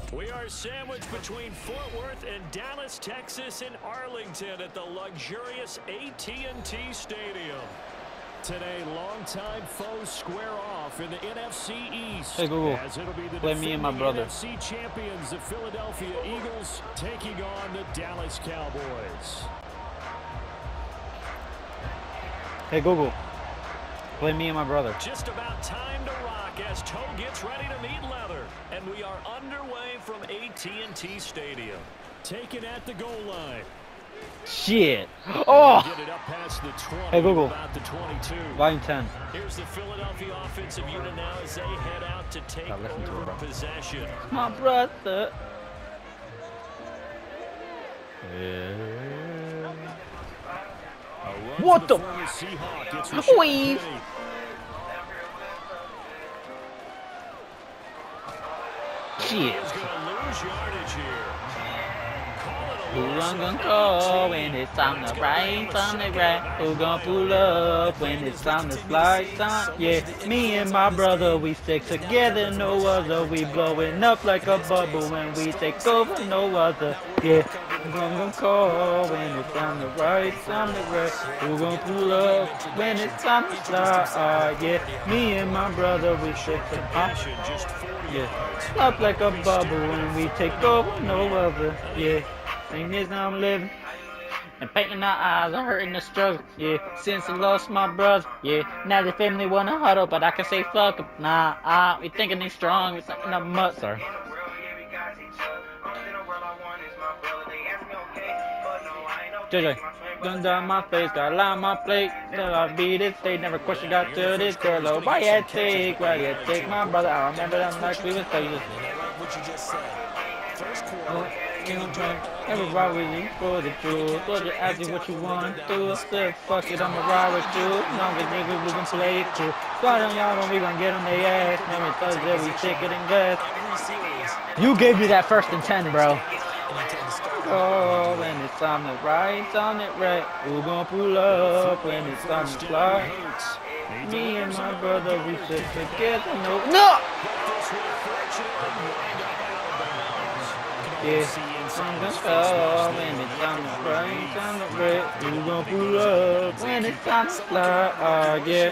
We are sandwiched between Fort Worth and Dallas, Texas, and Arlington at the luxurious AT&T Stadium. Today, longtime foes square off in the NFC East. Hey Google, as it'll be the play me and my brother. NFC champions, the Philadelphia Eagles, taking on the Dallas Cowboys. Hey Google, play me and my brother. Just about time to rock as Toe gets ready to meet leather. And we are underway from AT&T Stadium. Taken at the goal line. Shit. Oh! Get it up past the 20, hey Google, about the 22. volume 10. Here's the Philadelphia offensive unit now as they head out to take over possession. My brother. Yeah. What the? Weave. Shit. Who gonna call when it's time to ride, time to ride? Who gonna pull up when it's time to slide? Yeah, me and my brother, we stick together, no other. We blowing up like a bubble when we take over, no other. Yeah, who gonna call when it's time to ride, time to ride? Who gonna pull up when it's time to slide? Yeah, me and my brother, we stick together. Yeah, up like a bubble when we take over, no other. Yeah. Thing is now I'm living and painting our eyes, I'm hurting the struggle. Yeah, since I lost my brother. Yeah, now the family wanna huddle, but I can say fuck 'em. Nah, we thinking they strong. It's something up much, sorry. JJ, gun down my face, got a lie on my plate. Till I beat it, they never question got to this girl. Oh, why you take my brother? I remember them like we was saying. What you just said. First quarter. Everybody with you for the truth. But you ask you what you want to do. Still, fuck it, I'ma ride with you. Longer niggas, we gon' play it too. Slide on y'all when we gon' get on their ass. Remember Thursday, we ticket and gas. You gave me that 1st and 10, bro. Oh, when it's time to ride, time to right. Who gon' pull up when it's time to fly? Me and my brother, we sit together. No! Yeah, I'm gonna stop when it's time to rain, time to break. You gon' pull up when it's time to fly. Yeah.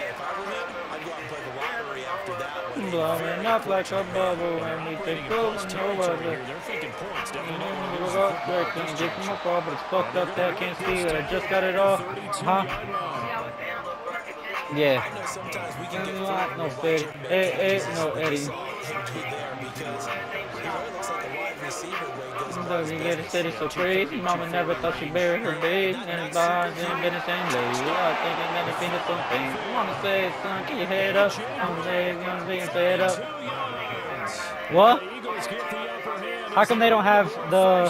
Blowing up like a bubble when we take over, no other. Get from my car, but it's fucked up that I can't see it. I just got it off. Huh? Yeah. No Fede. No Eddie. Doesn't get it steady so crazy. Mama never thought she buried her baby. And it's bars and been the same lady. I'm thinking that it's been something. Mama said, son, get your head up. Mama said, say it up. What? How come they don't have the...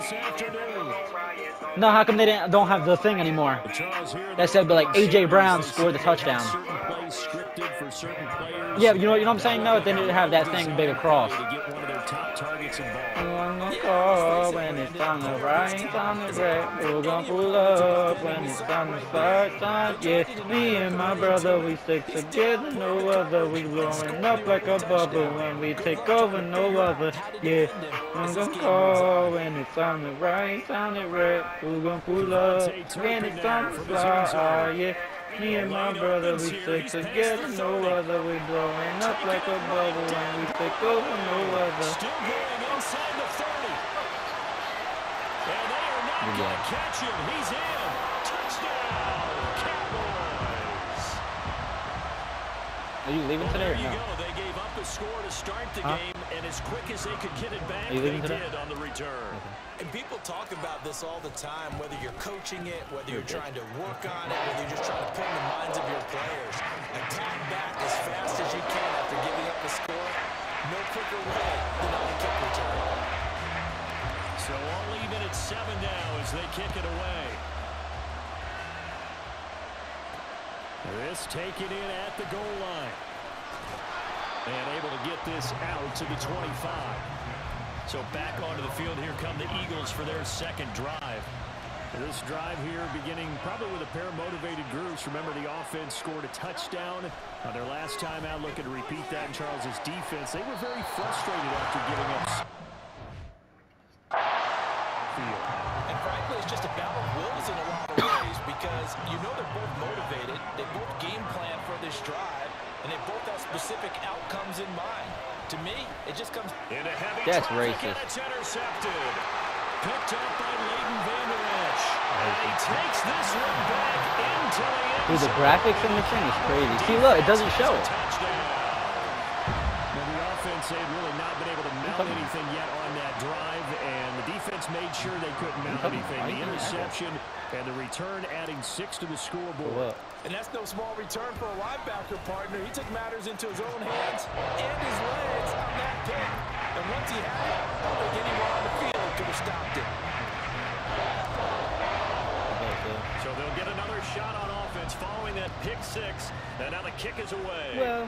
No, how come they don't have the thing anymore? That said, but like AJ Brown scored the touchdown. Yeah, you know what I'm saying? No, they didn't have that thing big across. When it's time to ride, time to break. We're gonna pull up when it's time to start time. Yeah, me and my brother, we stick together, no other. We blowing up like a bubble when we take over, no other. Yeah, I'm gonna call when it's time to ride, time to break. We're gonna pull up when it's time to fly. Yeah. Me and my brother, we stick together, no other. We blowing up like a bubble when we take over, no other. Still going inside the 30. And they are not going to catch him. He's in. Touchdown, Cowboys. Are you leaving today or no? There you go. They gave up the score to start the game, and as quick as they could get it back, they did on the return. And people talk about this all the time, whether you're coaching it, whether you're trying to work on it, whether you're just trying to put in the minds of your players. Attack back as fast as you can after giving up the score. No quicker way than on the kick return. So all even at 7 now as they kick it away. This taken in at the goal line. And able to get this out to the 25. So back onto the field, here come the Eagles for their second drive. This drive here beginning probably with a pair of motivated groups. Remember, the offense scored a touchdown on their last time out. Looking to repeat that in Charles's defense. They were very frustrated after giving up field. And frankly, it's just a battle of wills in a lot of ways because you know they're both motivated. They both game plan for this drive, and they both have specific outcomes in mind. To me, it just comes into heavy That's traffic, racist. and it's intercepted. Picked up by Leighton Vander Esch. And he takes this one back into the end Dude, the zone. graphics in this thing is crazy. See, look, it doesn't show it. Touchdown. Now, the offense had really not been able to mount anything yet on that drive, and the defense made sure they couldn't mount anything. The interception and the return adding 6 to the scoreboard. And that's no small return for a linebacker partner. He took matters into his own hands and his legs on that pick. And once he had it, I don't think anyone on the field could have stopped it. So they'll get another shot on offense following that pick 6. And now the kick is away. Well,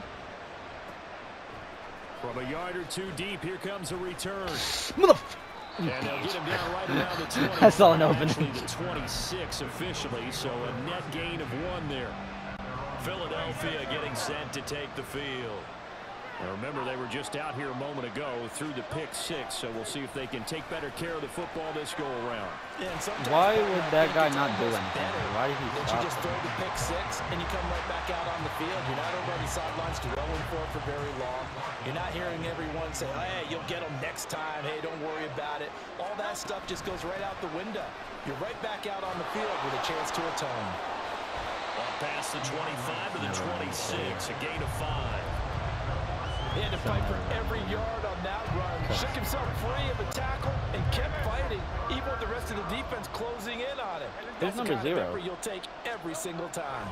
From a yard or 2 deep, here comes a return. motherfucker. And they'll get him down right around the 20. I saw an opening. Actually, the 26 officially, so a net gain of 1 there. Philadelphia getting set to take the field. Now remember, they were just out here a moment ago through the pick 6, so we'll see if they can take better care of the football this go-around. Why would that guy not do anything? Why did he That stop? you just throw the pick 6 and you come right back out on the field. You're not over on the sidelines dwelling for it for very long. You're not hearing everyone say, hey, you'll get them next time. Hey, don't worry about it. All that stuff just goes right out the window. You're right back out on the field with a chance to atone. Off past the 25 to the 26, a gain of 5. He had to fight for every yard on that run. Shook himself free of a tackle and kept fighting, even with the rest of the defense closing in on him. There's That's the number kind 0. of effort you'll take every single time.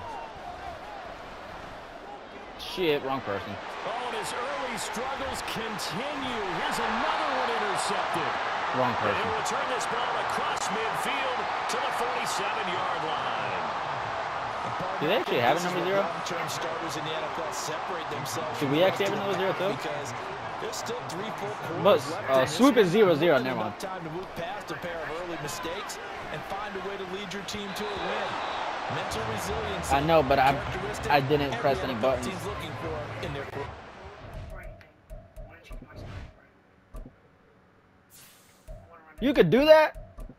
Shit, wrong person. Oh, and his early struggles continue. Here's another one intercepted. Wrong And person. he'll return this ball across midfield to the 47-yard line. Do they actually have a number 0? Long-term starters in the NFL separate themselves. Do we actually have a number 0 too? Because there's still 3 full But quarters left in this swoop is one. 0-0. Never mind. Time to move past a pair of early mistakes and find a way to lead your team to a win. Mental resilience. I know, but I didn't press any buttons. Team's looking for in their You could do that?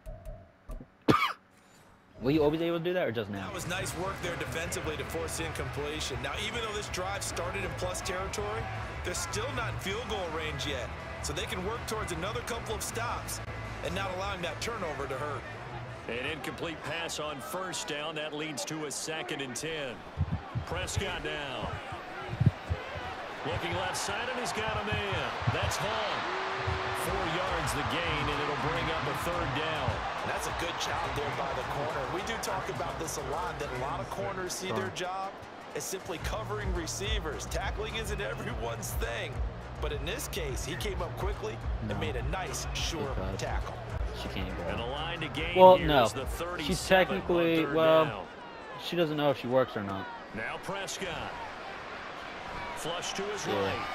Will you always be able to do that, or just now? That was nice work there defensively to force incompletion. Now, even though this drive started in plus territory, they're still not in field goal range yet. So they can work towards another couple of stops and not allowing that turnover to hurt. An incomplete pass on first down. That leads to a 2nd and 10. Prescott now. Looking left side, and he's got a man. That's Hall. 4 yards the gain, and it'll bring up a 3rd down. And that's a good job there by the corner. We do talk about this a lot, that a lot of corners see their job as simply covering receivers. Tackling isn't everyone's thing. But in this case, he came up quickly and made a nice, sure tackle. She can't And go. the line to gain Well, here no. is the 37 She's technically, on 3rd well, down. she doesn't know if she works or not. Now Prescott. Flush to his Yeah. right.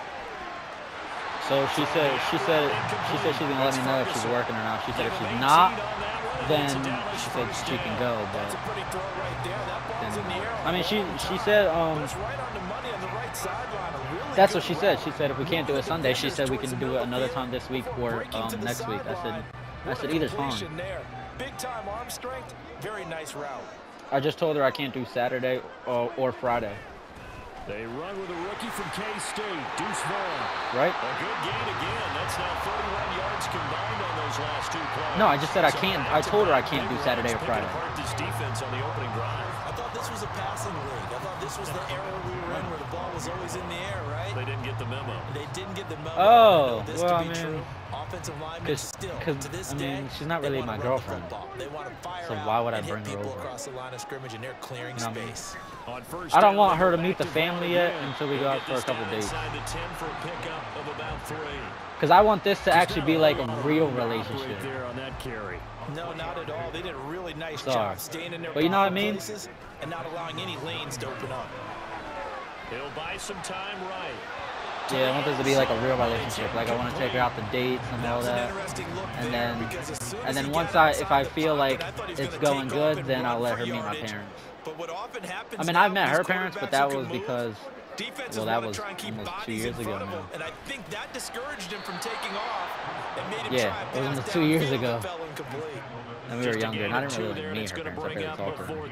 So she said she's gonna let me know if she's working or not. She said if she's not, then she said she can go. That's a But pretty throw right there. That ball's in the air. I mean, she said It's right on the money on the right sideline. A really that's good what she said. route. She said if we can't do it Sunday, she said we can do it another time this week or Breaking to the next week. I sideline. said What a either's fine. completion there. Big time arm strength. Very nice route. I just told her I can't do Saturday or Friday. They run with a rookie from K-State, Deuce Vaughn. Right? A good gain again. That's now 31 yards combined on those last 2 plays. No, I just said I So can't. I told her I can't do big Saturday or runs Friday. picking apart this defense on the opening drive. I thought this was a passing league. I thought this was the era we were in where the ball was always in the air, right? They didn't get the memo. They didn't get the memo. Oh, I know this well, to I be mean, true. Offensive linemen Cause still, to this I day, mean, she's not they really wanna my run the girlfriend. football. They want to fire So out why would I and hit bring her people over? across the line of scrimmage, and they're clearing You know what I mean? space. On first I don't down, want they her go to meet back the to family Vaughn yet again. until we They'll go out get for a this couple down days. inside the 10 for a pickup of about 3. Because I want this to actually be like a Not real lot of room to operate relationship. there on that carry. No, not at all. They did a really nice Sorry. job staying in their But you know what I proper mean? places and not allowing any lanes to open up. He'll buy some time right. Yeah, I want this to be like a real relationship. Like I want to take her out to dates and all that. And then once if I feel like it's going good, then I'll let her meet my parents. I mean, I've met her parents, but that was because, well, that was almost 2 years ago now. And I think that discouraged him from taking off. And made him yeah, it was almost 2 years ago. And we were younger, and I didn't really meet her parents. I barely talked to her.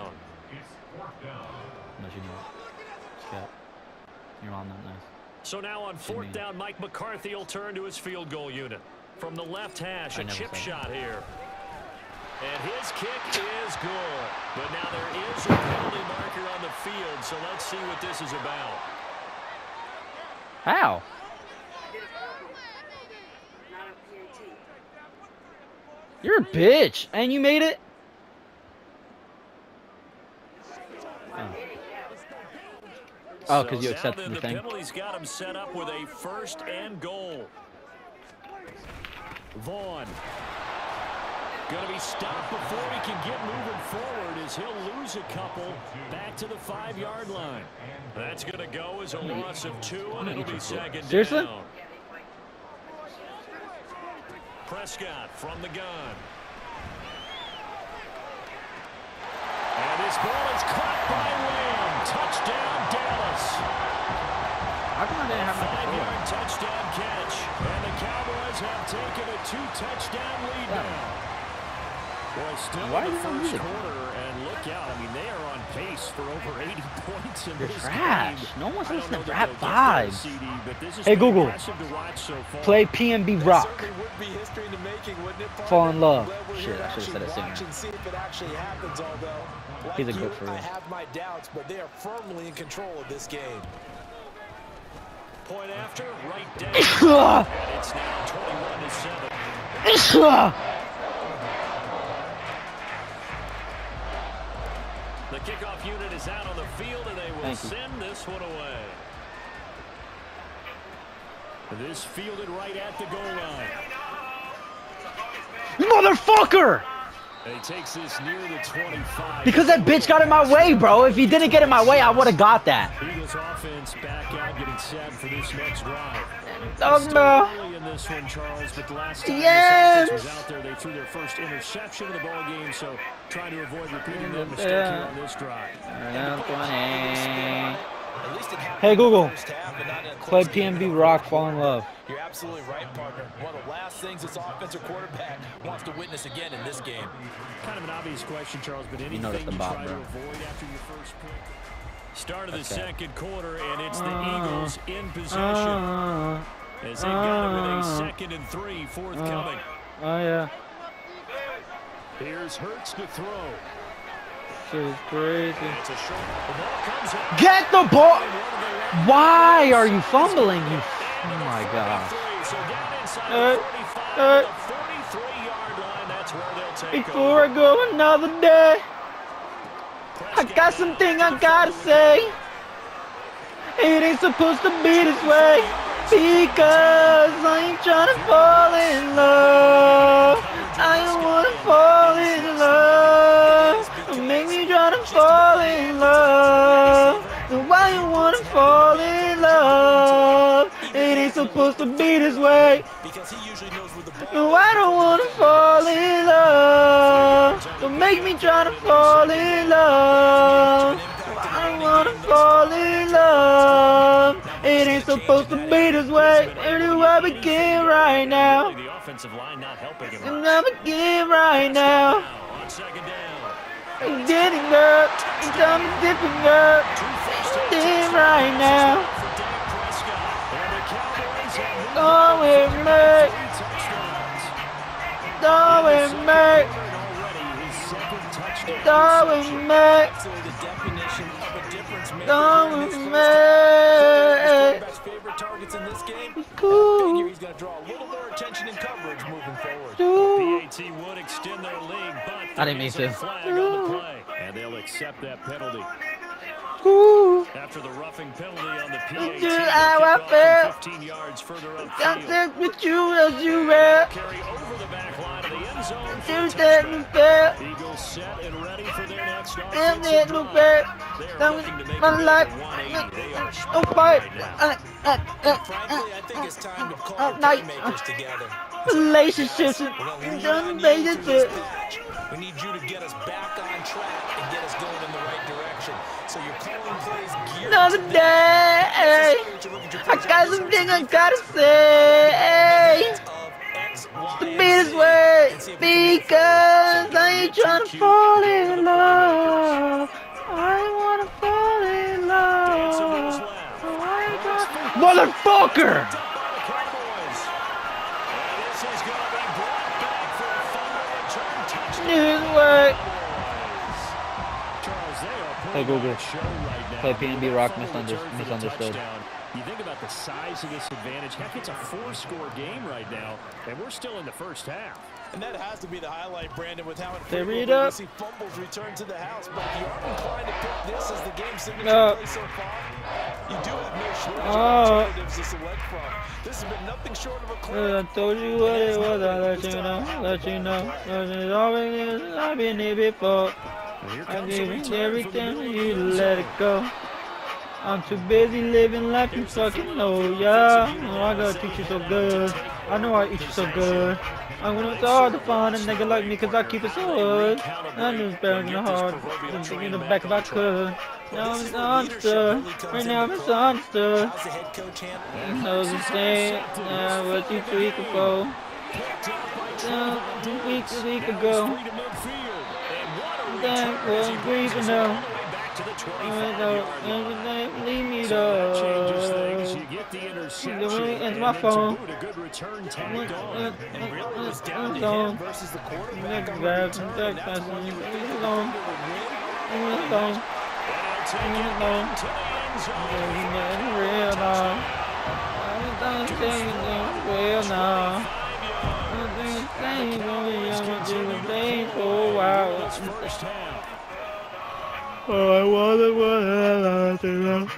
Unless you know. Yeah. Your mom not nice. So now on 4th down, Mike McCarthy will turn to his field goal unit. From the left hash, a chip shot here. And his kick is good. But now there is a penalty marker on the field, so let's see what this is about. How? You're a bitch, and you made it? Oh, because you accepted the thing. The penalty's got him set up with a 1st and goal. Vaughn. Going to be stopped before he can get moving forward as he'll lose a couple back to the 5-yard line. That's going to go as a loss of 2, and it'll be 2nd Seriously? down. Prescott from the gun. And his ball is caught by Lamb. Touchdown, Dallas. How come I didn't have my 5-yard touchdown catch. And the Cowboys have taken a 2-touchdown lead now. Well, still in the first quarter, and look out. I mean, they are on pace for over 80 points in this trash. game. No one's listening to rap vibes. Hey, Google, play PNB Rock. Fall in love. Shit, I should have said it sooner. He's a good for real. I have my doubts, but they are firmly in control of this game. Point after, right down. It's now 21-7. The kickoff unit is out on the field, and they will send this one away. This fielded right at the goal line. Motherfucker! And he takes this near the 25. Because that bitch got in my way, bro. If he didn't get in my way, I would have got that. Eagles offense back out, getting set for this next drive. Oh, no. In this one, Charles, but the last time yes. was out there, they threw their first interception of the ball game, so trying to avoid repeating that mistake here on this drive. Hey, Google, play PNB Rock, Fall in Love. You're absolutely right, partner. One of the last things this offensive quarterback wants to witness again in this game. Kind of an obvious question, Charles, but anything you try to avoid after your first pick? Start of the second quarter, and it's the Eagles in possession. As they got it with a 2nd and 3 forthcoming. Oh, yeah. Here's Hurts to throw. Shit is crazy. It's a short. The ball comes out. Get the ball! Why are you fumbling? You. Oh my God. So down inside the 45, the 43-yard line. That's where they'll take before over. I go another day, I got something I gotta say. It ain't supposed to be this way. Because I ain't trying to fall in love. I don't wanna fall in love. Make me try to fall in love. Why you wanna fall in love? It ain't supposed to be this way. No, I don't wanna fall in love. Don't make me try to fall in love. I don't wanna fall in love. It ain't supposed to be this way. Where do I begin right now? The offensive line not helping him. And I begin right now. On 2nd down. I'm getting up. I'm dipping up. Begin right now. Go with me. Go with me. Go with me. Go with me. Cool. He's going to draw a little more attention and coverage moving forward. PAT would extend their lead, but I didn't mean to. Flag on the play, and they'll accept that penalty. Ooh. After the roughing penalty on the Just PAT, how I felt. 15 yards further upfield. Contact with you as you were. Carry over the back line of the end end zone. There's that new pair. Eagles set and ready for their next Damn that new pair. That was my life. Oh, fight. Frankly, I think it's time to call the playmakers together. Relationships. We need you to get us back on track and get us going in the right direction. So your calling plays geared Another day. I got something I gotta say. To be this way because I ain't trying to fall in love. I wanna fall in love. Motherfucker! This way. Hey Google, play PNB Rock misunderstood. You think about the size of this advantage. Heck, it's a 4-score game right now, and we're still in the first half. And that has to be the highlight, Brandon, with how read up. see fumbles return to the house. But if you are inclined to pick this as the game signature play so far, you do have no shortage of alternatives to select from. This has been nothing short of a clear. I told you what it was, I let you know. It's always I've been here before. I gave you everything, you let it go. I'm too busy living life, you fucking know, yeah. Oh, I gotta teach you so good. I know I eat you so good. I'm gonna start to find a nigga like me, cause I keep it so good. I knew it's better in the heart, I'm thinking in the back if I could. Now I'm misunderstood, right now I'm misunderstood. You know the same, what you tweak for. 2 weeks ago. That was grieving now. Leave me though. It's my phone. Oh, I wanted what I let you know.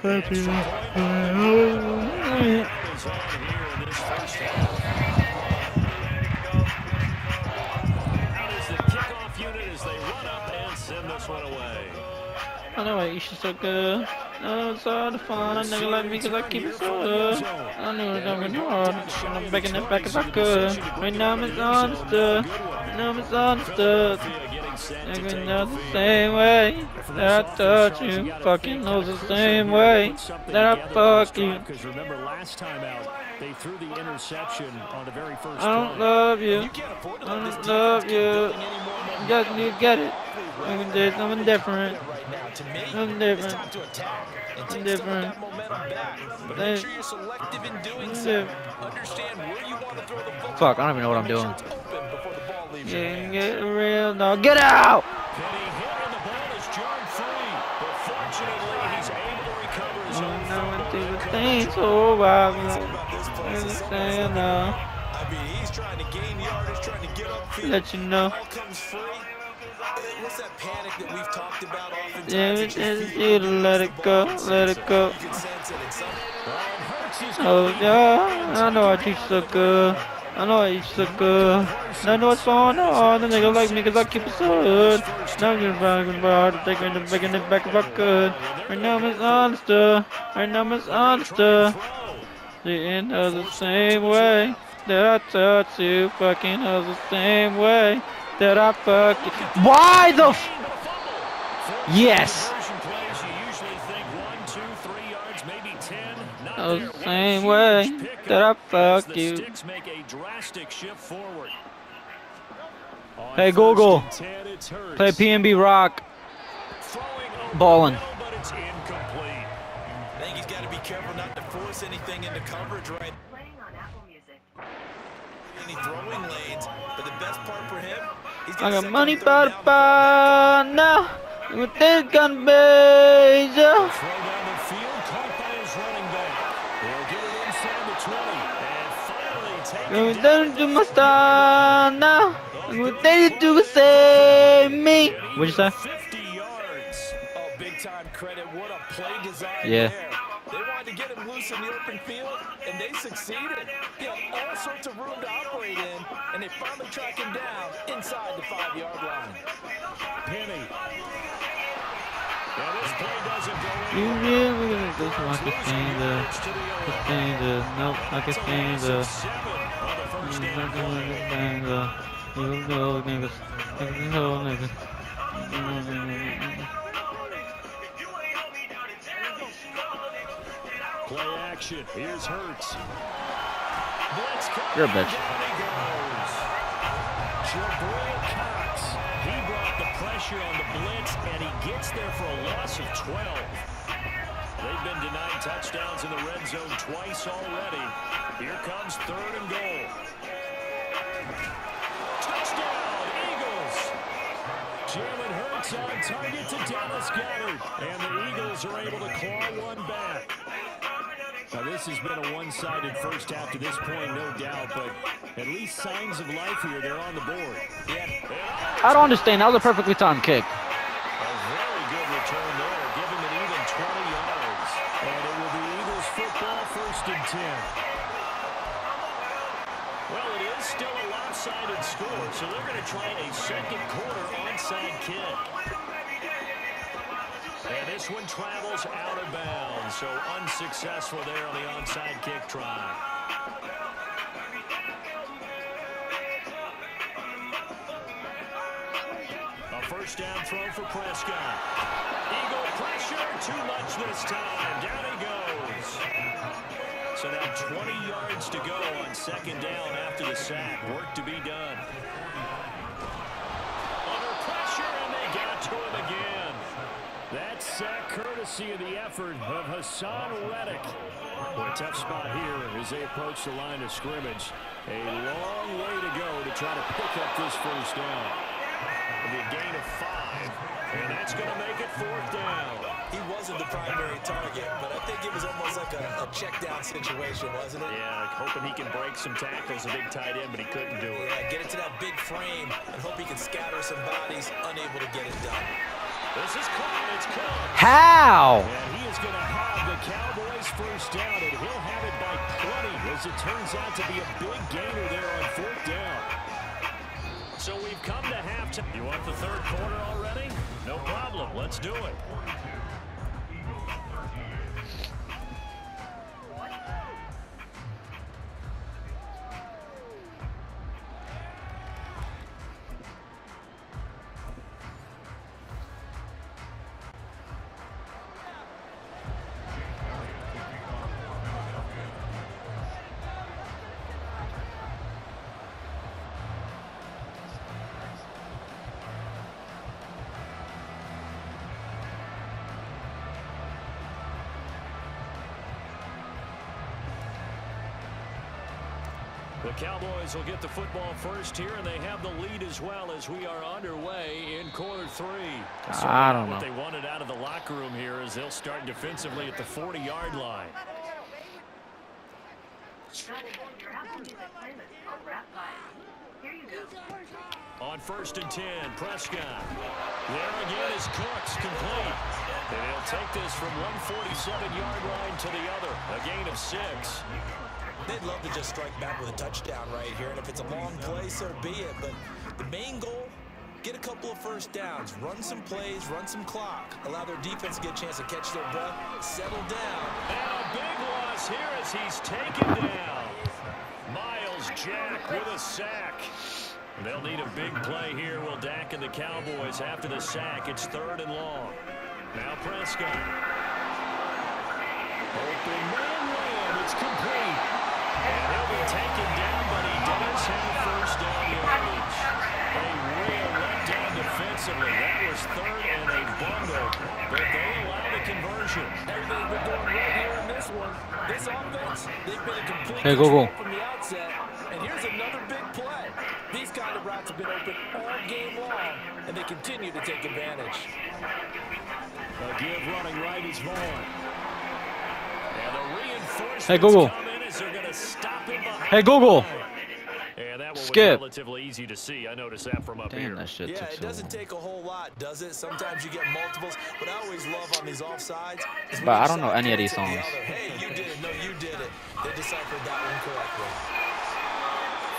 I know I eat you so good. No, it's hard to find a nigga like me cause I keep it so good. I knew it was gonna be hard. I'm begging it back if I could. Right now I'm misunderstood. Right now I'm misunderstood. Nigga knows the same way that I touch you. Fucking knows the same way that I fuck you. Because remember last time out, they threw the interception on the very first I don't love you. I don't love you. You get it. I'm different. I'm different. I'm different. Fuck, I don't even know what I'm doing. Get real now. Get out! So wild. He's trying to gain yardage, trying to get upfield. Let you know. What's that panic that we've talked about oftentimes? Yeah, you let it go, let it go. Oh yeah, I know I teach so good. I know I teach so good. I know it's on all the niggas like me cause I keep it so good. Now I'm getting back and hard to take it back if I could. Right now I'm misunderstood. Right now I'm misunderstood. The end of the same way that I touch you. Fucking of the same way that I fuck you. Why the f— Yes! The same way that I fuck you. Hey Google, play PNB Rock. Ballin'. I think he's got to be careful not to force anything into coverage right. Any throwing lanes, but the best part for him, I got money by the bar now. You think I'm major? I'm done to my star now. I'm ready to save me. What'd you say? 50 yards. Oh, big time credit. What a play design. Yeah. There. They wanted to get him loose in the open field, and they succeeded. You know, all sorts of room to operate in, and they finally track him down inside the 5-yard line. Penny. And this play doesn't go in. You really gonna do some like a nope, like a stanza. You know, niggas. Play action. Here's Hurts. You're a bitch. He brought the pressure on the blitz, and he gets there for a loss of 12. They've been denied touchdowns in the red zone twice already. Here comes 3rd and goal. Touchdown, Eagles! Jalen Hurts on target to Dallas Goedert, and the Eagles are able to claw one back. Now, this has been a one-sided first half to this point, no doubt, but at least signs of life here. They're on the board. Yeah. I don't understand. That was a perfectly timed kick. A very good return there, giving it even 20 yards. And it will be Eagles football, 1st and 10. Well, it is still a lopsided score, so they're going to try a second quarter onside kick. And this one travels out of bounds, so unsuccessful there on the onside kick try. A first down throw for Prescott. Eagle pressure, too much this time. Down he goes. So now 20 yards to go on 2nd down after the sack. Work to be done. Under pressure, and they got to him again. That sack courtesy of the effort of Hassan Reddick. What a tough spot here as they approach the line of scrimmage. A long way to go to try to pick up this first down. It'll be a gain of 5, and that's going to make it 4th down. He wasn't the primary target, but I think it was almost like a check down situation, wasn't it? Yeah, hoping he can break some tackles, a big tight end, but he couldn't do it. Yeah, get into that big frame and hope he can scatter some bodies, unable to get it done. This is caught. It's caught. How? And he is going to have the Cowboys first down, and he'll have it by 20, as it turns out to be a big gainer there on 4th down. So we've come to halftime. You want the 3rd quarter already? No problem. Let's do it. The Cowboys will get the football first here, and they have the lead as well as we are underway in quarter 3. So I don't know. What they wanted out of the locker room here is they'll start defensively at the 40-yard line. On 1st and 10, Prescott. There again is Cooks, complete. And he'll take this from 147-yard line to the other, a gain of 6. They'd love to just strike back with a touchdown right here, and if it's a long play, so be it. But the main goal, get a couple of first downs, run some plays, run some clock, allow their defense to get a chance to catch their breath, settle down. And a big loss here as he's taken down. Miles Jack with a sack. They'll need a big play here, will Dak and the Cowboys after the sack. It's 3rd and long. Now Prescott. Open man run. It's complete. And he'll be taken down, but he does have first down yardage. A real letdown defensively. That was 3rd and a bundle, but they allow the conversion. Everything's been going right here in this one. This offense, they've been in complete Hey, control from the outset. And here's another big play. These kind of routes have been open all game long, and they continue to take advantage. A give running right is Vaughn. And the reinforcements Hey, Google. come in as they're going to stop him behind. Hey, Google. And that one was Skip. relatively easy to see. I noticed that from up here. Damn, that shit Yeah, took it so doesn't long. take a whole lot, does it? Sometimes you get multiples. What I always love on these offsides is when But I each don't know side any of these points at the songs. other. Hey, you did it. No, you did it. They deciphered that one correctly.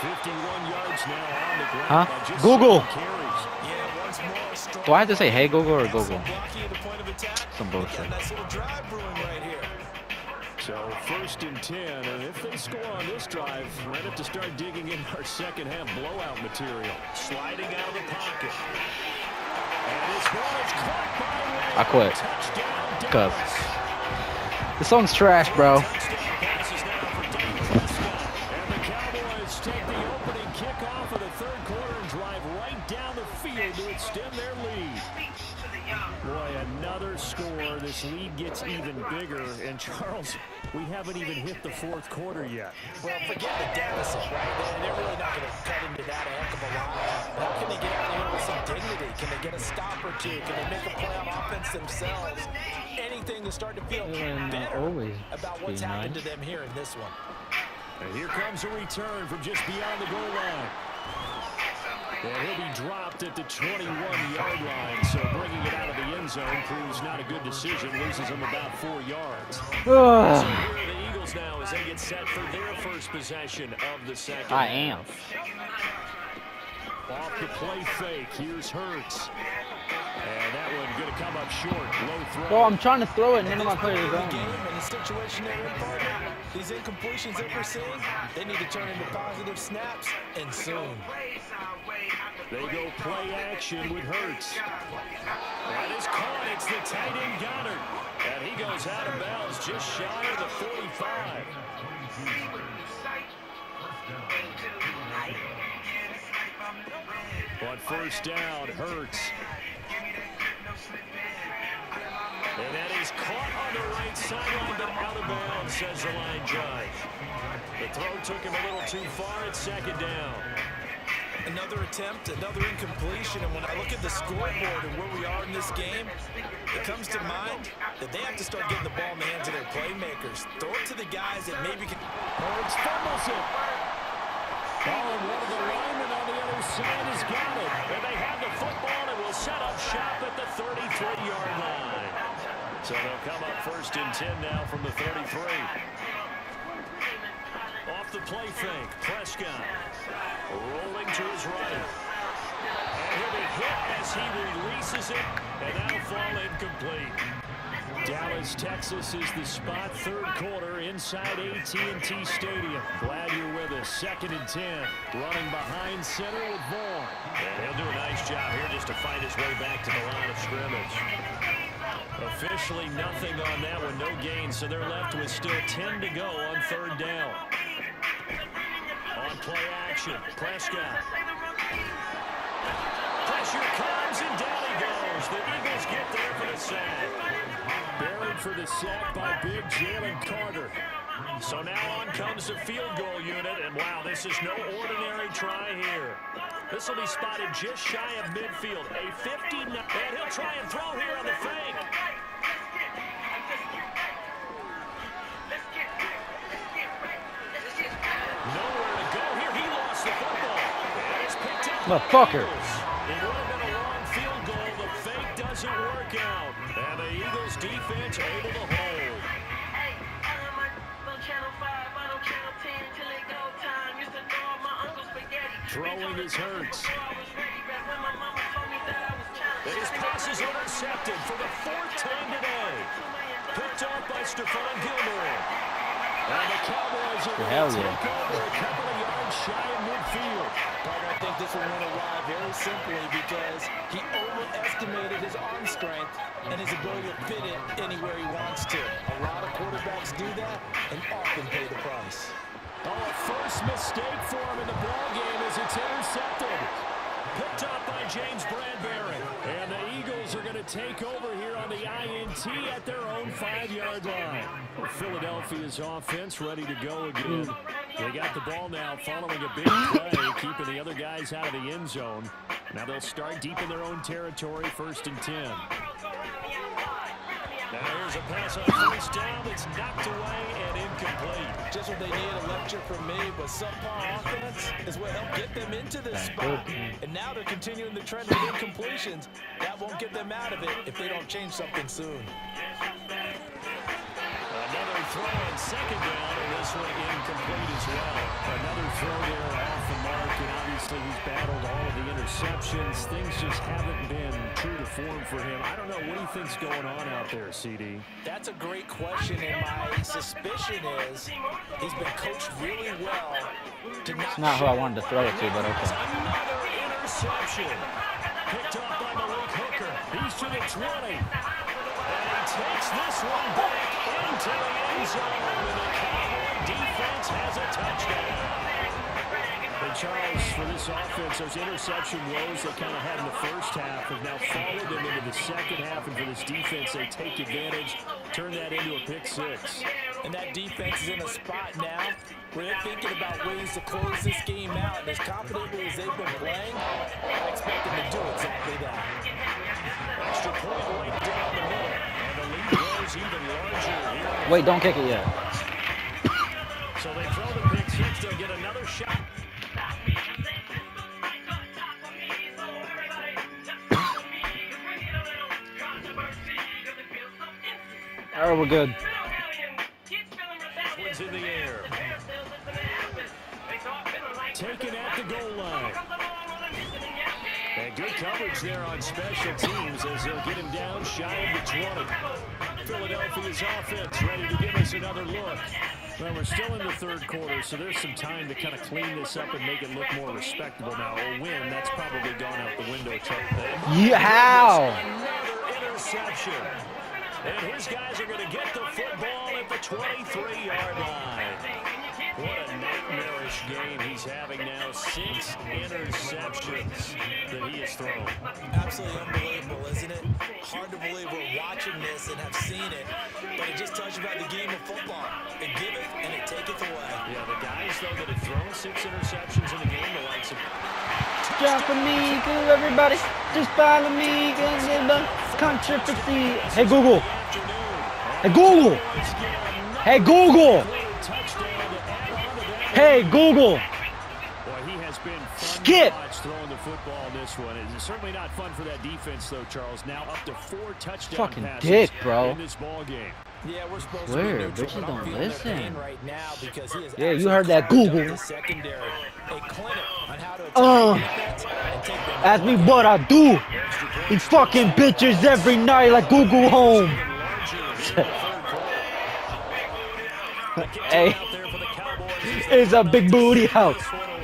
51 yards now on the ground. Huh? By just Google. 7 carries. Yeah, once more, strong. Do I have to say hey Google or Google? Blocking at the point of attack. Some bullshit. Nice little drive brewing right here. So 1st and 10, and if they score on this drive, might have to start digging in our second half blowout material. Sliding out of the pocket. And this ball is caught by I quit. Touchdown, Cuz Dallas. the song's trash, bro. Touchdown passes now for Dak Prescott. And the Cowboys take the opening kickoff of the 3rd quarter and drive right down the field to extend their lead. Boy, another score. This lead gets even bigger. And Charles, we haven't even hit the 4th quarter yet. Well, forget the deficit, right? They're really not going to cut into that a heck of a lot. How can they get out of here with some dignity? Can they get a stop or two? Can they make a play on offense themselves? Anything to start to feel better about what's happened to them here in this one. And here comes a return from just beyond the goal line. Well, he'll be dropped at the 21-yard line, so bringing it out of the end zone proves not a good decision. Loses him about 4 yards. So here are the Eagles now as they get set for their first possession of the second. I am. Off the play fake, here's Hurts. And that one going to come up short. Low throw. Well, I'm trying to throw it, and none of my players are going. And the situation they're in, partner, these incompletions that we're seeing, they need to turn into positive snaps, and soon. They go play action with Hurts. That is caught. It's the tight end Goddard. And he goes out of bounds just shy of the 45. On 1st down, Hurts. And that is caught on the right sideline, but out of bounds, says the line judge. The throw took him a little too far at 2nd down. Another attempt, another incompletion, and when I look at the scoreboard and where we are in this game, it comes to mind that they have to start getting the ball in the hands of their playmakers. Throw it to the guys that maybe can... Hurts fumbles it. Oh, and one of the linemen on the other side has got it. And they have the football and will set up shop at the 33-yard line. So they'll come up 1st and 10 now from the 33. Off the play fake, Prescott rolling to his right. And he'll be hit as he releases it, and that'll fall incomplete. Dallas, Texas is the spot, 3rd quarter inside AT&T Stadium. Glad you're with us. 2nd and 10, running behind center with Vaughn. And he'll do a nice job here just to find his way back to the line of scrimmage. Officially nothing on that one, no gain, so they're left with still 10 to go on 3rd down. On play action, Prescott. Pressure comes and down he goes. The Eagles get there for the sack. Buried for the sack by big Jalen Carter. So now on comes the field goal unit, and wow, this is no ordinary try here. This will be spotted just shy of midfield. A 59, and he'll try and throw here on the fake. Nowhere to go here. He lost the football. And it's picked up. Motherfucker. It would have been a long field goal. The fake doesn't work out. And the Eagles defense able to hold. Throwing his Hurts. And his pass is intercepted for the 4th time today. Picked off by Stephon Gilmore. And the Cowboys are going to take over a couple of yards shy of midfield. I think this one went awry very simply because he overestimated his arm strength and his ability to fit it anywhere he wants to. A lot of quarterbacks do that and often pay the price. Oh, a first mistake for him in the ball game as it's intercepted. Picked up by James Bradbury. And the Eagles are going to take over here on the INT at their own 5-yard line. Philadelphia's offense ready to go again. They got the ball now following a big play, keeping the other guys out of the end zone. Now they'll start deep in their own territory, 1st and 10. Now here's a pass on 1st down that's knocked away and incomplete. Just what they need, a lecture from me, but subpar offense is what helped get them into this spot. And now they're continuing the trend of incompletions. That won't get them out of it if they don't change something soon. Another throw on 2nd down, and this one incomplete as well. Another throw there off the Obviously, he's battled all of the interceptions. Things just haven't been true to form for him. I don't know. What do you think's going on out there, CD? That's a great question, and my suspicion is he's been coached really well to not. It's not who I wanted to throw it to, but okay. Another interception. Picked up by Malik Hooker. He's to the 20. And he takes this one back into the end zone. And the Cowboy defense has a touchdown. And Charles, for this offense, those interception woes they kind of had in the first half have now followed them into the second half. And for this defense, they take advantage, turn that into a pick six. And that defense is in a spot now where they're thinking about ways to close this game out. And as confidently as they've been playing, I expect them to do exactly that. Extra point right down the middle. And the lead grows even larger here. Wait, don't kick it yet. So they throw the pick six. They'll get another shot. All right, we're good. One's in the air. Taken at the goal line. And good coverage there on special teams as they'll get him down shy of the 20. Philadelphia's offense ready to give us another look. Well, we're still in the third quarter, so there's some time to kind of clean this up and make it look more respectable now. A win, that's probably gone out the window, Chuck. Yeah, how? Another interception. And his guys are going to get the football at the 23-yard line. What a nightmarish game he's having now. 6 interceptions that he has thrown. Absolutely unbelievable, isn't it? Hard to believe we're watching this and have seen it, but it just tells you about the game of football. It giveth and it taketh away. Yeah, the guys, though, that have thrown 6 interceptions in the game, the likes of... Jump for me, go everybody. Just follow me, cause in the controversy. Hey, Google. Hey, Google. Hey, Google. Hey, Google. Boy, he has been fun Skip. to watch throwing the football in this one. It's certainly not fun for that defense, though, Charles. Now up to 4 touchdown Fucking passes dick, bro. in this ball game. Yeah, we're supposed Where? to be neutral, Bitches but I'm don't feeling their listen. pain right now because he is Yeah, you heard that, absolutely Google. carved up the secondary. A clinic on how to attack defense and take them Ask me what I do. These fucking bitches every night like Google home. Hey, it's a big booty house.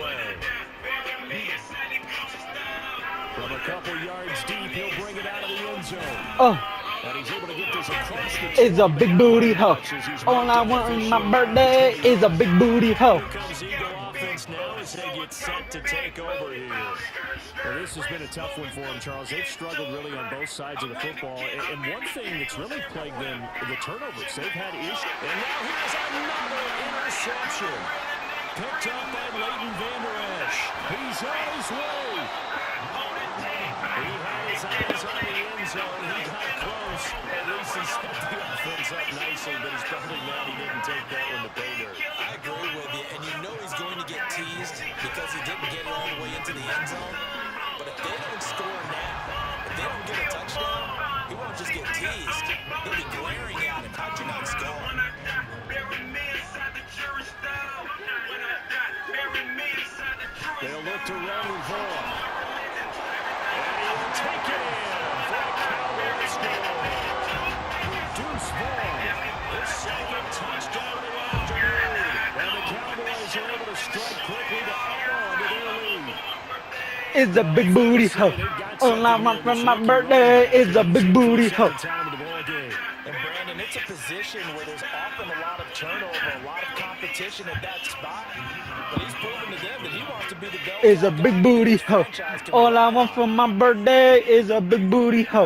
From a couple yards deep, he'll bring it out of the end zone. Oh. And he's able to get this across the It's a big booty hoe. All I want on my birthday is a big booty hoe. Here comes Eagle offense now as they get set to take over here. Well, this has been a tough one for them, Charles. They've struggled really on both sides of the football. And one thing that's really plagued them, the turnovers. They've had issues. And now here's another interception. Picked up by Leighton Vander Esch. He's on his way. He had his eyes on the end zone. He got close. At least he set the offense up nicely, but he's probably mad he didn't take that one to pay dirt. I agree with you, and you know he's going to get teased because he didn't get it all the way into the end zone. But if they don't score now, if they don't get a touchdown, he won't just get teased. They'll be glaring at him. How'd you not score? They'll look to run with Vaughn. And he'll take it in for a Cowboys score. Deuce Vaughn, his second touchdown of the afternoon. And the Cowboys are able to strike quickly to hold on to their lead. It's a big booty hoe. All I want from my birthday is a big booty hoe. And Brandon, it's a position where there's often a lot of turnover, a lot of competition at that spot. But he's proven to them that he wants to be the bell. It's a big booty hoe. All I want for my birthday is a big booty hoe.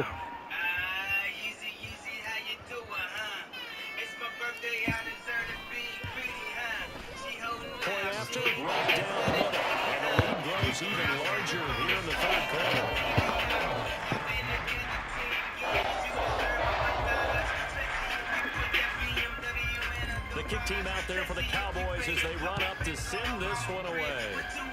Point after, right down the middle. And the lead grows even larger here in the third quarter. The kick team out there for the Cowboys as they run up to send this one away.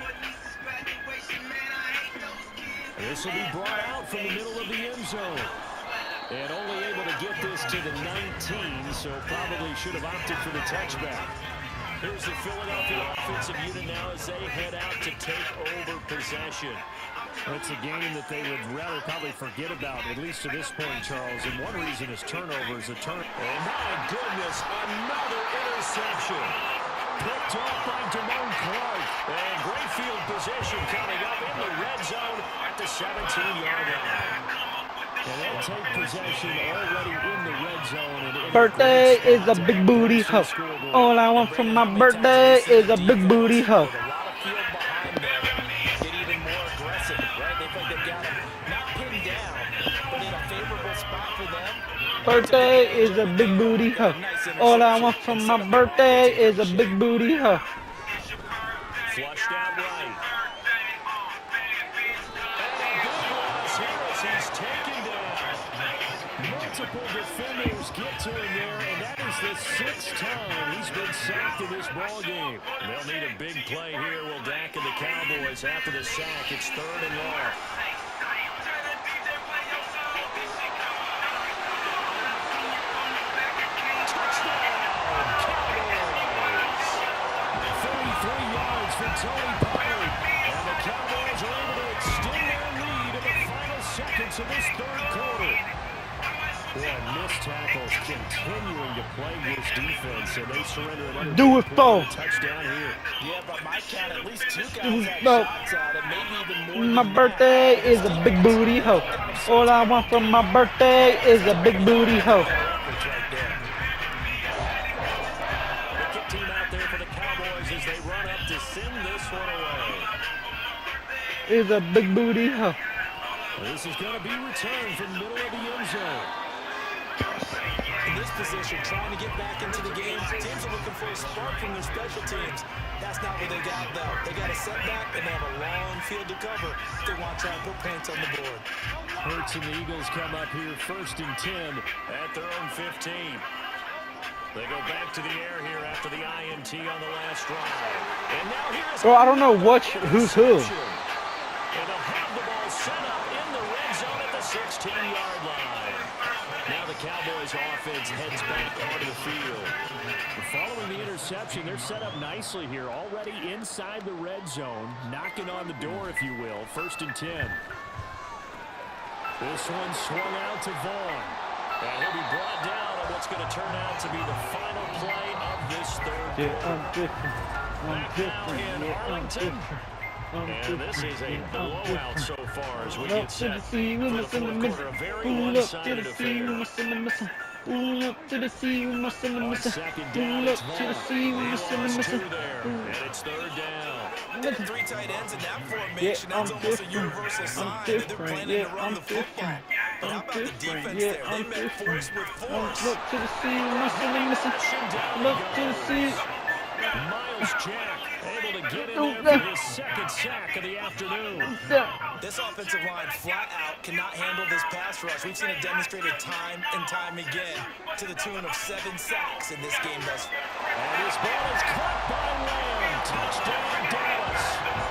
This will be brought out from the middle of the end zone. And only able to get this to the 19, so probably should have opted for the touchback. Here's the Philadelphia offensive unit now as they head out to take over possession. It's a game that they would rather probably forget about, at least to this point, Charles. And one reason is turnovers. And my goodness, another interception. Picked off by Damone Clark. And great field position coming up in the red zone at the 17-yard line. And they'll take possession already in the red zone. Birthday is a big booty hoe. All I want from my birthday is a big booty hoe. Birthday is a big booty hoe. All I want from my birthday is a big booty hoe. Flushed out right. He's taken down. Multiple defenders get to him there, and that is the 6th time he's been sacked in this ball game. They'll need a big play here. Will Dak and the Cowboys after the sack. It's 3rd and long. Tony Pollard, and the Cowboys are able to extend their lead in the final seconds of this 3rd quarter. Boy, missed tackles continuing to plague this defense, and they surrender another touchdown here. Yeah, but my count at least 2 guys had shots at it, maybe even more. My birthday is a big booty hoe. All I want from my birthday is a big booty hoe. Is a big booty hoe. This is going to be returned from middle of the end zone. In this position, trying to get back into the game, teams are looking for a spark from their special teams. That's not what they got, though. They got a setback, and they have a long field to cover. They want to try and put points on the board. Hurts and the Eagles come up here 1st and 10 at their own 15. They go back to the air here after the INT on the last drive. And now here's... Well, I don't know who's who. And they'll have the ball set up in the red zone at the 16-yard line. Now the Cowboys offense heads back onto the field. Following the interception, they're set up nicely here, already inside the red zone, knocking on the door, if you will. 1st and 10. This one swung out to Vaughn. And he'll be brought down on what's going to turn out to be the final play of this 3rd quarter. Now in Arlington. And this is a blowout so far as we get set for the 4th quarter. A very one-sided affair. Pull up to the sea with my son and Mr. Pull up to the sea with my son and Mr. And it's 3rd down. And 3 tight ends in that formation. That's almost a universal sign that they're planning to run the football. But how about the defense there? They met force with force. Look to the sea with my son and Mr. Look to the sea. Miles Jack able to get in there for his 2nd sack of the afternoon. This offensive line flat out cannot handle this pass rush. We've seen it demonstrated time and time again to the tune of 7 sacks in this game thus far. And this ball is caught by Lamb. Touchdown Dallas.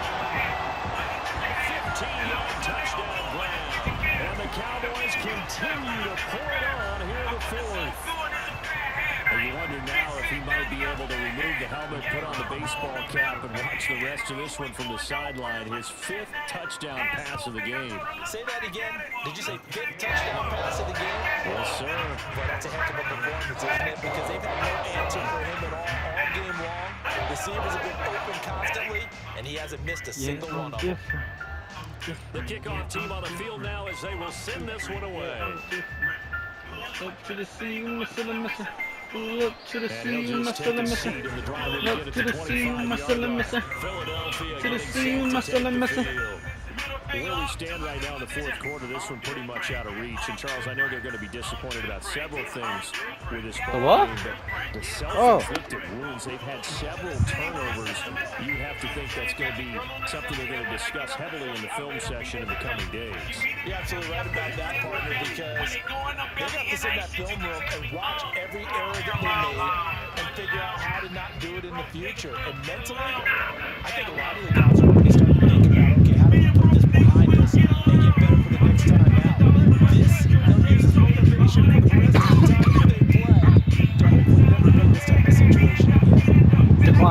15-yard touchdown Brown. And the Cowboys continue to pour it on here in the 4th. And you wonder now if he might be able to remove the helmet, put on the baseball cap, and watch the rest of this one from the sideline. His 5th touchdown pass of the game. Say that again. Did you say 5th touchdown pass of the game? Yes, sir. Well, that's a heck of a performance, isn't it? Because they've had no answer for him at all game long. Receivers have been open constantly, and he hasn't missed a single one of them. The kickoff team on the field now as they will send this one away. Up to the sea, Mr. Look to the sea, my son and Mr. Look to the sea, my son and Mr. To the sea, my son and Mr. Where we stand right now in the 4th quarter, this one pretty much out of reach. And Charles, I know they're going to be disappointed about several things with this ball game, but the self-inflicted wounds, they've had several turnovers. You have to think that's going to be something they're going to discuss heavily in the film session in the coming days. You're absolutely right about that, partner, because they have to sit in that film room and watch every error that they made and figure out how to not do it in the future. And mentally, I think a lot of the guys are already starting to think about, okay, how do we put this behind us and get better for the next time out? This, they'll use as motivation for the rest of the time that they play to hopefully never be in this type of situation again.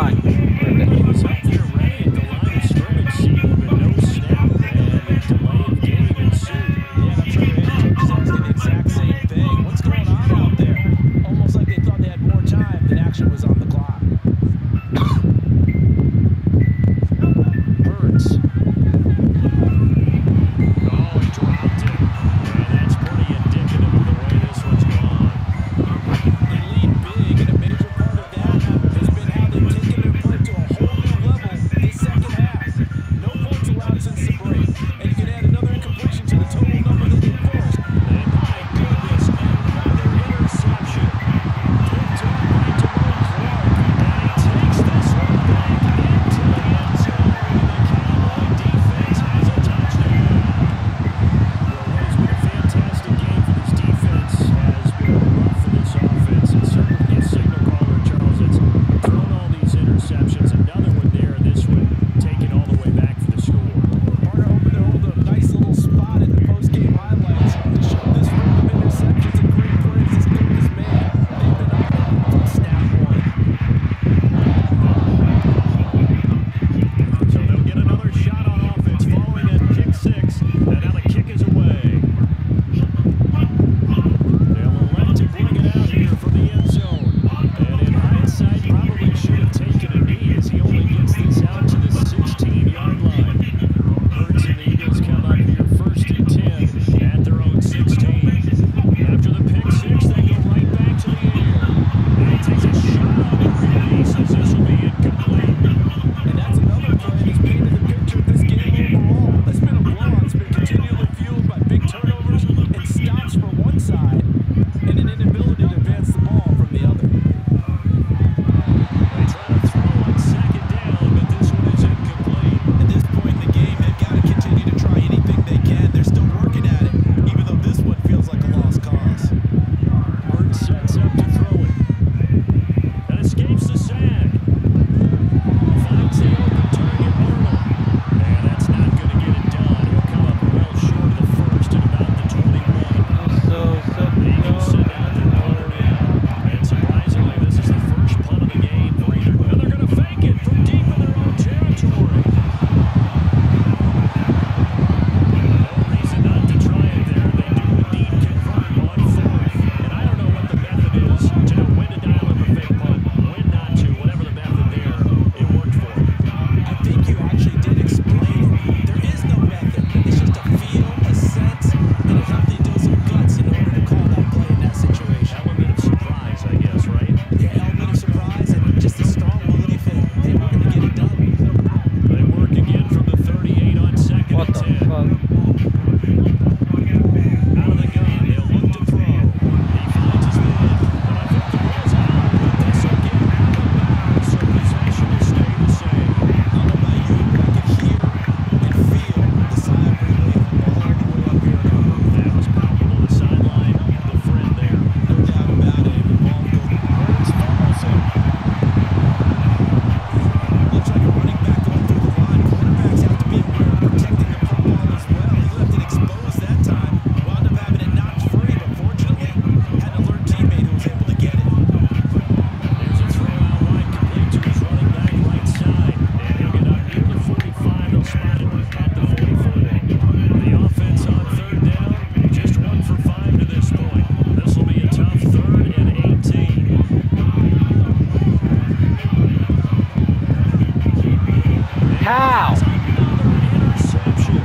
Wow. Interception.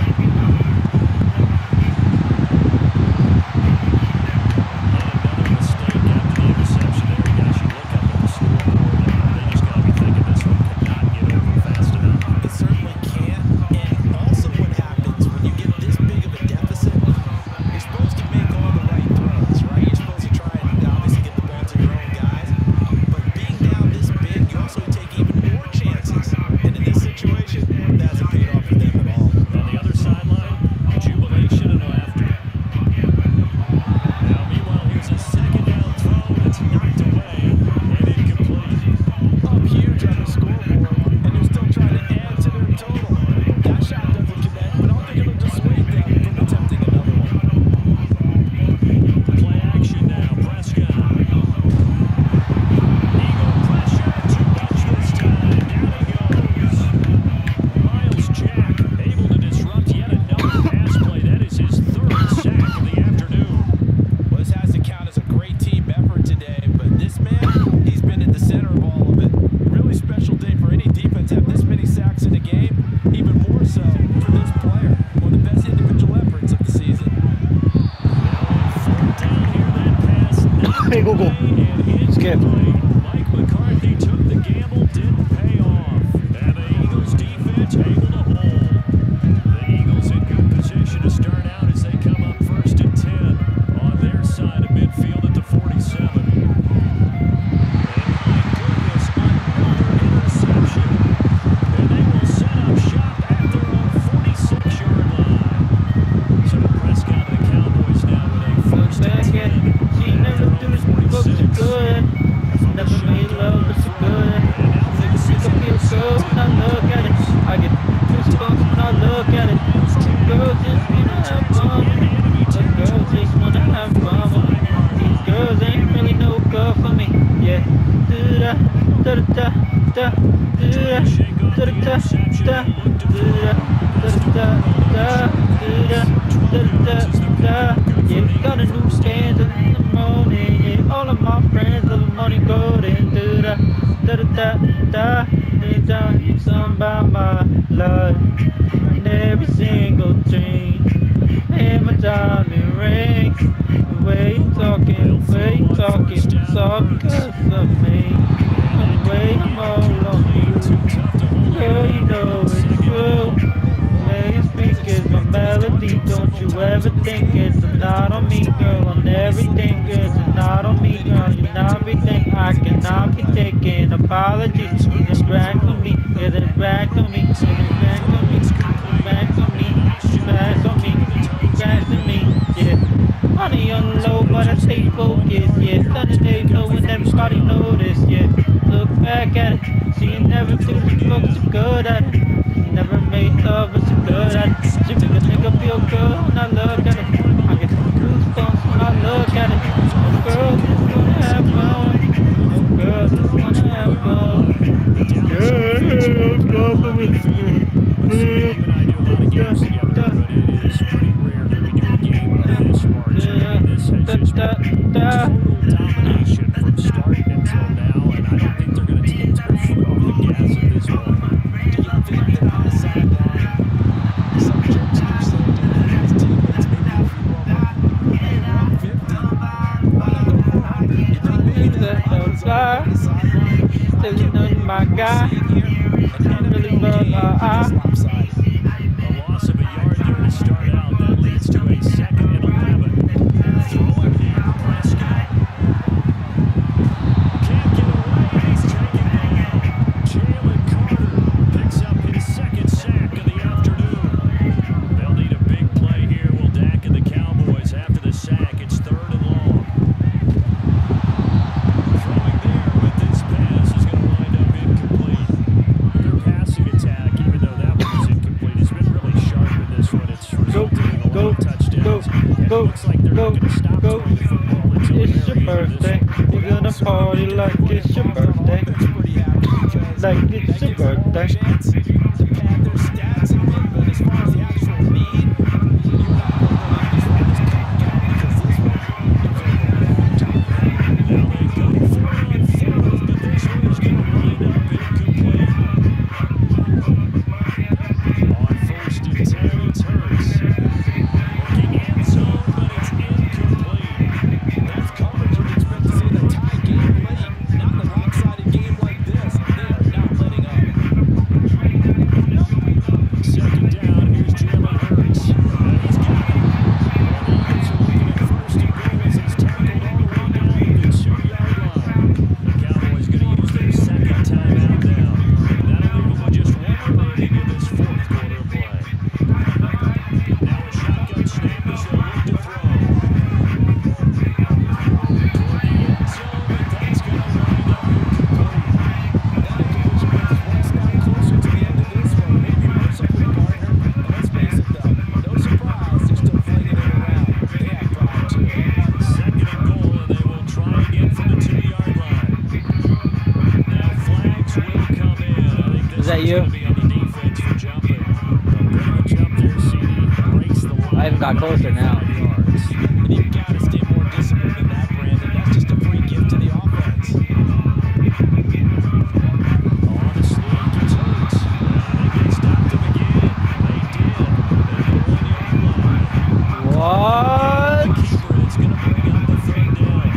Another mistake after the interception there. Guys, you look up at the scoreboard and they just got to be thinking this one could not get over fast enough. It certainly can't. And also what happens when you get this big of a deficit, you're supposed to make all the right throws, right? You're supposed to try and obviously get the ball to your own guys. But being down this big, you also take even more chances. And in this situation, that hasn't paid off for them at all. On the other sideline, jubilation and laughter. Now, meanwhile, here's a second down throw that's knocked away and incomplete. Up huge on the scoreboard, and they're still trying to add to their total. That shot doesn't connect, but I don't think it'll dissuade them from attempting another one. Play action now, Prescott. Eagle pressure, too much this time. Down he goes. Miles Jack able to disrupt yet another pass play. That is his third sack of the afternoon. Well, this has to count as a great team effort today, but this man, he's been at the center of all of it. Really special day for any defense to have this many sacks in a game, even more so for this player. One of the best individual efforts of the season. Fourth down here, that pass. Hey, go, go. Skip. Mike McCarthy took the gamble, didn't pay off. And the Eagles defense able to hold. The Eagles in good position to start out as they come up 1st and 10 on their side of midfield at the 47. And my goodness, another interception. And they will set up shop at their own 46-yard line. So Prescott and the Cowboys now with a 1st and 10. She never do this before, so good. Never made love, but so good. Make a feel good when I look at it. I get goosebumps when I look at it. Girls just wanna have fun. Some girls just wanna have fun. These girls ain't really no good for me. Yeah. Do-da, da-da-da, da, do-da, da-da-da, da, do-da, da-da-da, da, do-da, da-da-da, da. Yeah, got a new stand in the morning. Yeah, all of my friends of the morning golden. Do-da, da-da-da, da, da, something about my life. And every single dream. And my diamond rings. The way you talking, it's all because of me. And the way I'm all on you. Girl, you know it's true. The way you speak is my melody. Don't you ever think it's not on me, girl. On everything is not on me, girl. You're not everything. I cannot be taking apologies. It's back on me. It's back on me. It's back on me. It's back on me. It's back on me. It's back on me. Yeah. Money on the low, but I stay focused. Yeah. Sunday know when everybody notice. Yeah. Look back at it. See, you never do the folks so good at it. Never made love, but so good at it. She make a nigga feel good when I look at it. I get goosebumps when I look at it. Oh, girls just wanna have fun. Oh, girls just wanna have fun. Yeah, go for me. Even I do a lot of games together, but it is pretty rare that we do a game this March. This has just been total domination from start until now, and I don't think they're going to take their foot off the gas at this point. Do you think that on the sideline, some jokes are saying to his teammates, maybe if you warm up, hey, we're up 50, why not go for 100? You think maybe that Michael's on the sideline? Still you know my guy. I'm really love my eye. A loss of a yard there to start out. That leads to a 2nd and 11. Throwing here, Prescott. Can't get away. He's taken down. Jalen Carter picks up his 2nd sack of the afternoon. They'll need a big play here. Will Dak and the Cowboys after the sack. It's 3rd and long. Throwing there with this pass is going to wind up incomplete. Their passing attack, even though that one was incomplete, has been really sharp in this one. It's resulted in a lot of touchdowns. And it looks like they're not going to stop throwing the football until It's your birthday. You're gonna party like it's your birthday. Like it's your birthday. To pad their stats a bit, but as far as the actual need, you're not going to let this one just clock out because this one, Now they go 4 on 4th, but this one is going to wind up incomplete. got closer now. And you've got to stay more disciplined than that, Brandon. That's just a free gift to the offense. On a slow pursuit. They stopped him again. They did. At the 1-yard line. What? It's going to bring up the third down.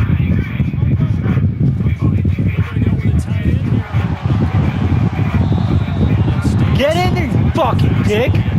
They're going to go with a tight end here on the run. Get in there, you fucking dick.